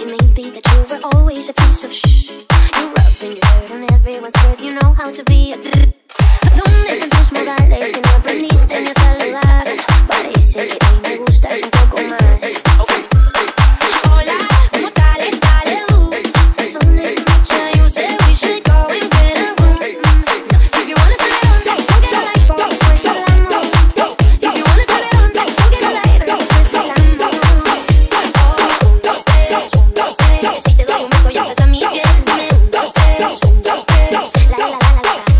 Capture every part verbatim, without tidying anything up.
It may be that you were always a piece of shh. You rub and you hurt on everyone's hurt. You know how to be a ¿Dónde están tus modales que no aprendiste ni a saludar? Parece que hoy me gustas un poco más. Hola, ¿cómo tal? Dale, uh. The sun is much, you said we should go and get a room. If you wanna turn it on, we'll get a light bulb, después hablamos. If you wanna turn it on, we'll get a lighter, después hablamos. Oh, un, dos, tres, un, dos, tres. Si te doy un beso ya estás a mis pies. Dime un, dos, tres, un, dos, tres. La, la, la, la, la, la.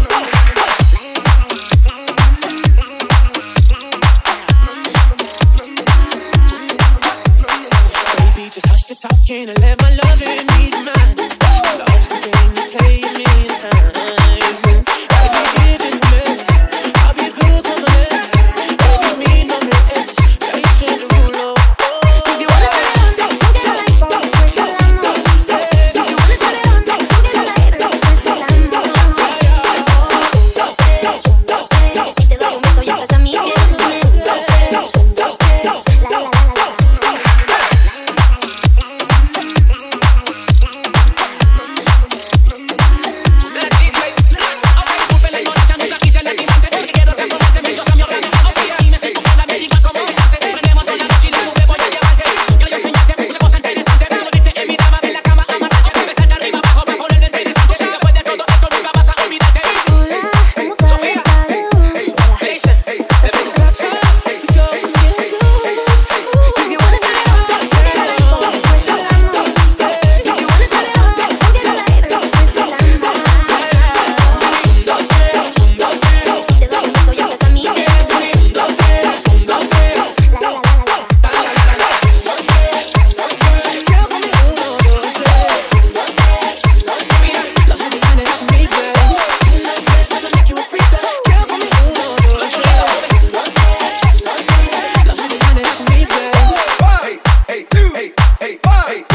Just hush the talking and let my loving ease your mind. Love's the game you play a million times. When you give it to me, I'll be good to my left. Don't mean no less. Now you should the rule of If you wanna turn it on, we'll get a light bulb, después hablamos. If you wanna turn it on, we'll get a lighter, después hablamos. Un, dos, tres, un, dos, tres. Si te doy un beso ya estás a mis pies. Dime un, dos, tres, un, dos, tres. La, la, la, la, la. Hey,